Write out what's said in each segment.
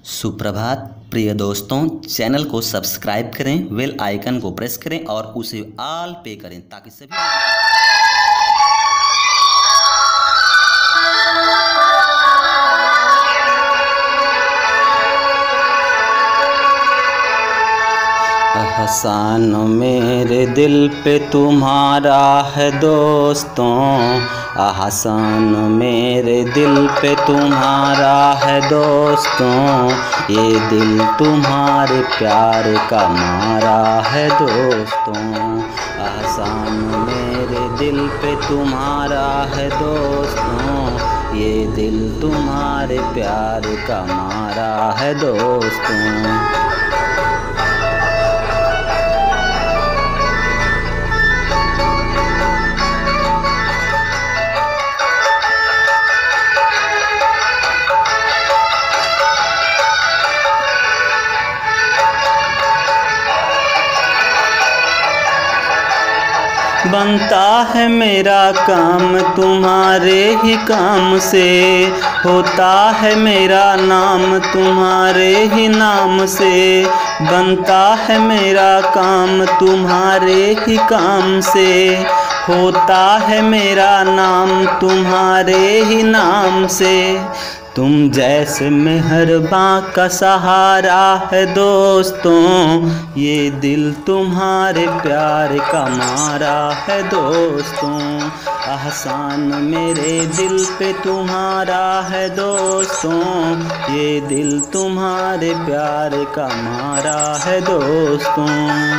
सुप्रभात प्रिय दोस्तों, चैनल को सब्सक्राइब करें, बेल आइकन को प्रेस करें और उसे ऑल पे करें ताकि सभी एहसान मेरे दिल पे तुम्हारा है दोस्तों, एहसान मेरे दिल पे तुम्हारा है दोस्तों, ये दिल तुम्हारे प्यार का मारा है दोस्तों। एहसान मेरे दिल पे तुम्हारा है दोस्तों, ये दिल तुम्हारे प्यार का मारा है दोस्तों। बनता है मेरा काम तुम्हारे ही काम से, होता है मेरा नाम तुम्हारे ही नाम से। बनता है मेरा काम तुम्हारे ही काम से, होता है मेरा नाम तुम्हारे ही नाम से। तुम जैसे मेहरबां का सहारा है दोस्तों, ये दिल तुम्हारे प्यार का मारा है दोस्तों। एहसान मेरे दिल पे तुम्हारा है दोस्तों, ये दिल तुम्हारे प्यार का मारा है दोस्तों।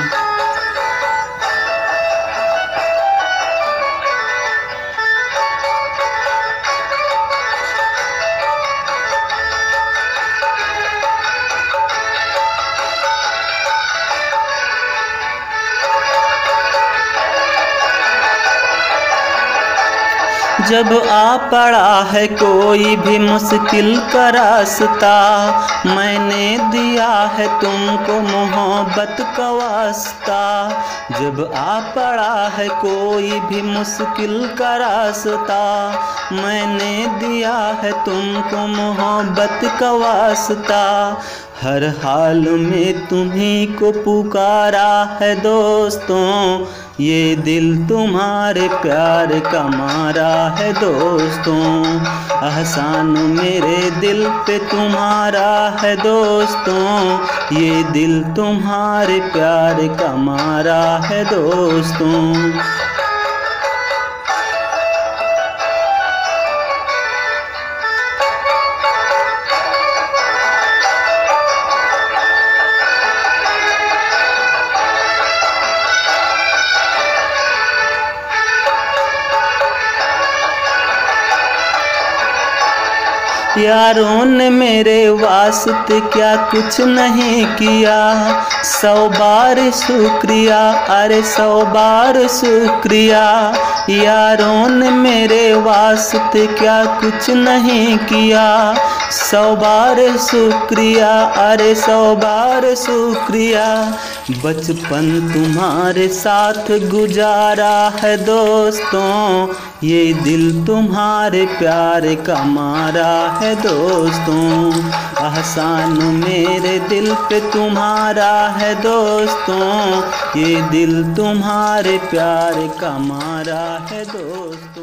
जब आ पड़ा है कोई भी मुश्किल का रास्ता, मैंने दिया है तुमको मोहब्बत का वास्ता। जब आ पड़ा है कोई भी मुश्किल का रास्ता, मैंने दिया है तुमको मोहब्बत का वास्ता। हर हाल में तुम्हीं को पुकारा है दोस्तों, ये दिल तुम्हारे प्यार का मारा है दोस्तों। एहसान मेरे दिल पे तुम्हारा है दोस्तों, ये दिल तुम्हारे प्यार का मारा है दोस्तों। यारों ने मेरे वास्ते क्या कुछ नहीं किया, 100 बार शुक्रिया, अरे 100 बार शुक्रिया। यारों ने मेरे वास्ते क्या कुछ नहीं किया, 100 बार शुक्रिया, अरे 100 बार शुक्रिया। बचपन तुम्हारे साथ गुजारा है दोस्तों, ये दिल तुम्हारे प्यार का मारा है दोस्तों। एहसान मेरे दिल पे तुम्हारा है दोस्तों, ये दिल तुम्हारे प्यार का मारा है दोस्तों।